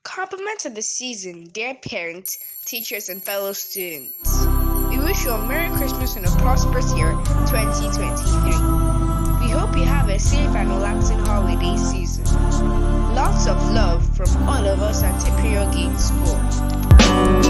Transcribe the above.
Compliments of the season, dear parents, teachers, and fellow students. We wish you a Merry Christmas and a prosperous year 2023. We hope you have a safe and relaxing holiday season. Lots of love from all of us at Imperial Gate School.